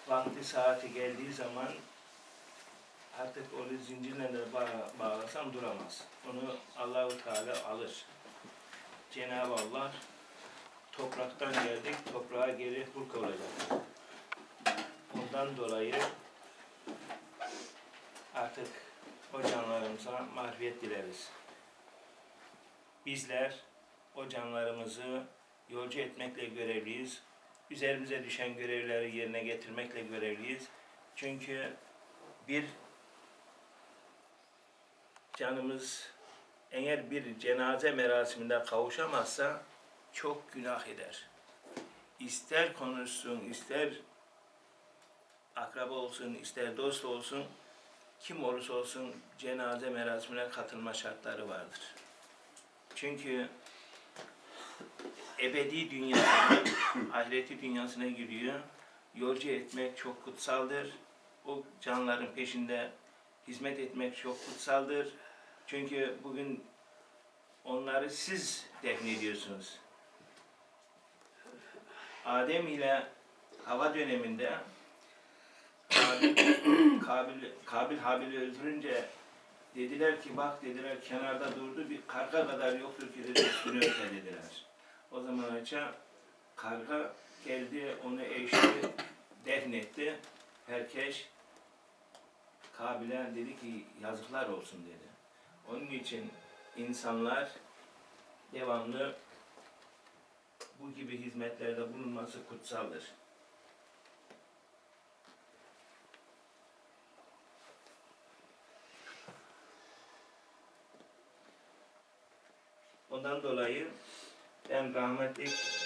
vakti saati geldiği zaman artık onu zincirle de bağlasam duramaz. Onu Allahu Teala alır. Cenab-ı Allah topraktan geldik, toprağa geri hulk olacak. Ondan dolayı artık o canlarımıza marifet dileriz. Bizler o canlarımızı yolcu etmekle görevliyiz. Üzerimize düşen görevleri yerine getirmekle görevliyiz. Çünkü bir canımız eğer bir cenaze merasiminde kavuşamazsa çok günah eder. İster konuşsun, ister akraba olsun, ister dost olsun, kim olursa olsun cenaze merasimine katılma şartları vardır. Çünkü ebedi dünyasına, ahireti dünyasına giriyor. Yolcu etmek çok kutsaldır. O canların peşinde hizmet etmek çok kutsaldır. Çünkü bugün onları siz defnediyorsunuz. Adem ile Hava döneminde Kabil Habil'i öldürünce dediler ki bak dediler kenarda durdu bir karga kadar yoktur ki dedi üstünü öte dediler. O zaman açça karga geldi onu eşti defnetti. Herkes Kabil'e dedi ki yazıklar olsun dedi. Onun için insanlar devamlı bu gibi hizmetlerde bulunması kutsaldır. Ondan dolayı ben rahmetli